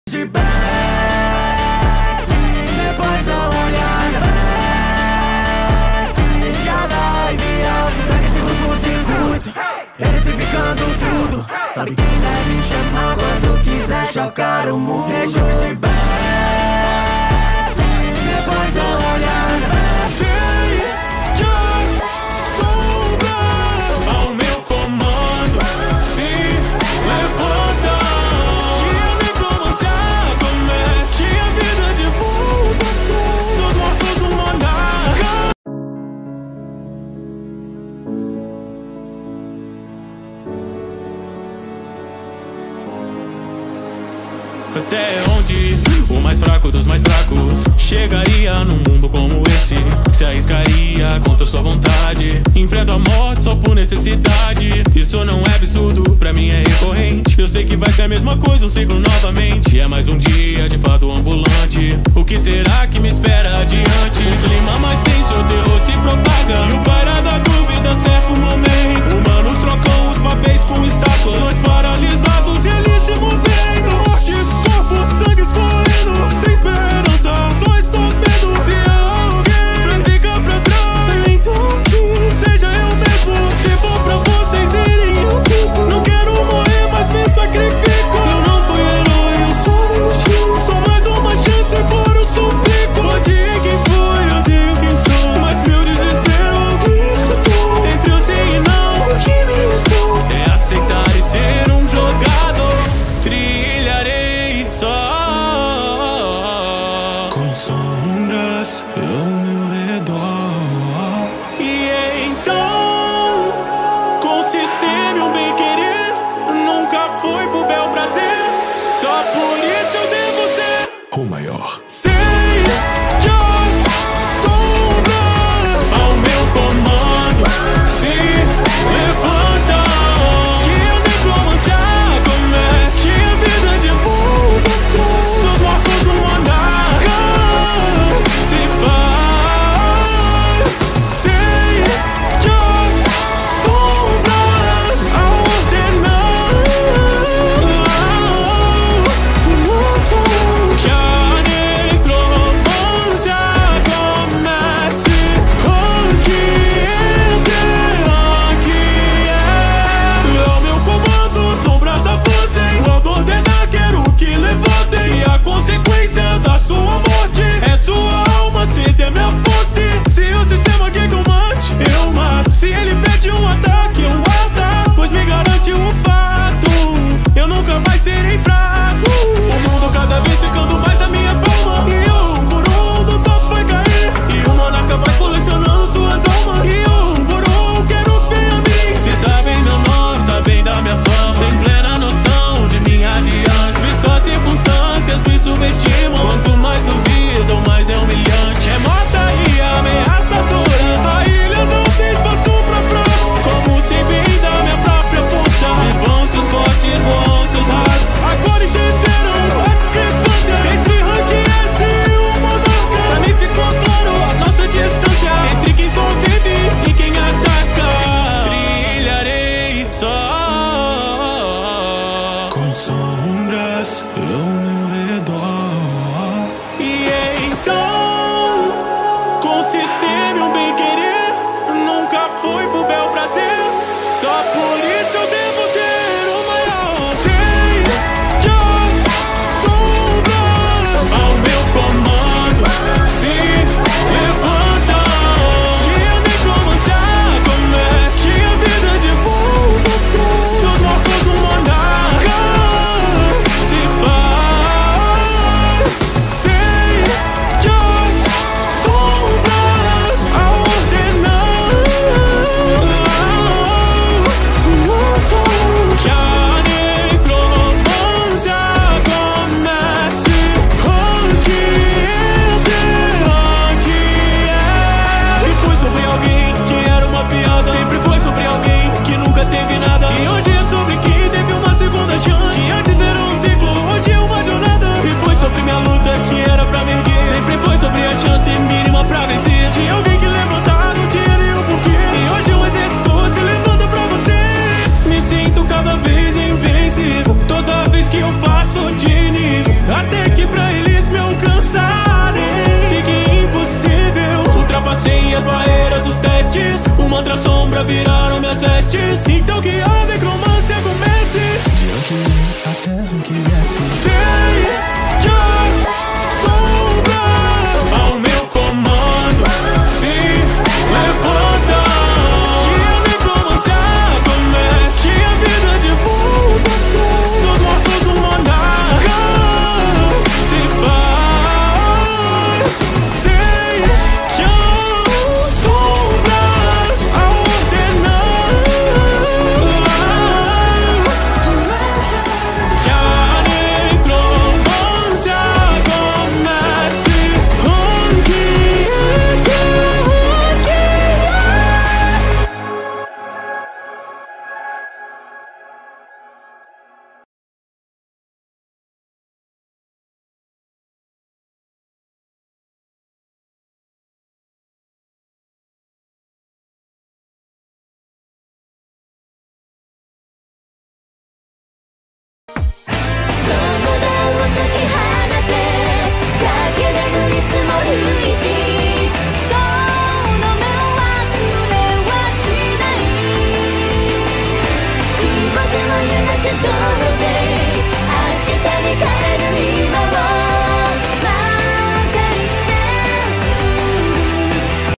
de pé e depois dá uma olhada e já vai viado. Pega esse curto-circuito, eletrificando tudo. Sabe quem deve chamar quando quiser chocar o mundo. Deixa eu de pé e depois dá uma olhada. Até onde o mais fraco dos mais fracos chegaria num mundo como esse? Se arriscaria contra sua vontade, enfrenta a morte só por necessidade. Isso não é absurdo, pra mim é recorrente. Eu sei que vai ser a mesma coisa, um ciclo novamente. É mais um dia de fato ambulante. O que será que me espera adiante? Clima mais tenso, o terror se propaga e o paira da dúvida cerca o momento. Humanos trocam os papéis com estátuas, nós paralisados e ali se movendo. Corpo, sangue escorrendo, sem esperança, só estou vendo. Se há alguém pra ficar pra trás, então que seja eu mesmo. Se for pra vocês irem, eu fico. Não quero morrer, mas me sacrifico. Eu não fui herói, eu só deixei. Só mais uma chance, agora eu suplico. Odiei quem foi, odeio quem sou, mas meu desespero alguém escutou. Entre eu sei e não, o que me restou é aceitar e ser um jogador. Trilharei só com sombras ao meu redor. E então, com sistema e um bem-querer, nunca foi pro bel prazer. Só por isso eu devo ser o maior. Sei que as sombras ao meu comando se levantam. Que a necromancia comece a vida de volta atrás. Dos mortos um andar te faz. Sei que as sombras ao ordenar que a necromancia comece. Aqui é o meu comando, sombras afusem. Quando ordenar quero que levantem. E a consequência da sua morte é sua alma ceder minha posse. Se o sistema quer que eu mate, eu mato. Se ele pede um ataque, eu ataco, pois me garante um fato: eu nunca mais serei fraco. O mundo cada vez ficando mais na minha palma. E um por um do topo vai cair. E o monarca vai colecionando suas almas. E um por um quero que venha a mim. Se sabem meu nome, sabem da minha fama, tem plena noção de mim adiante. Visto as circunstâncias me subestimam. Quanto mais duvidam, mais é humilhante. É morta e ameaçadora. A ilha não tem espaço pra fracos. Como sei bem da minha própria força. E vão-se os fortes, vão-se os raros. Agora entenderam a discrepância entre rank S e o monarca. Pra mim ficou claro a nossa distância entre quem sobrevive e quem ataca. Trilharei só com sombras ao meu redor. E então, com sistema e um bem-querer, nunca foi pro bel prazer. Só por isso eu devo ser o maior. Sei que as sombras ao meu comando se levantam. Que a necromancia comece a vida de volta atrás. Dos mortos um monarca te faz. Sei que as sombras ao ordenar viraram minhas vestes. Então que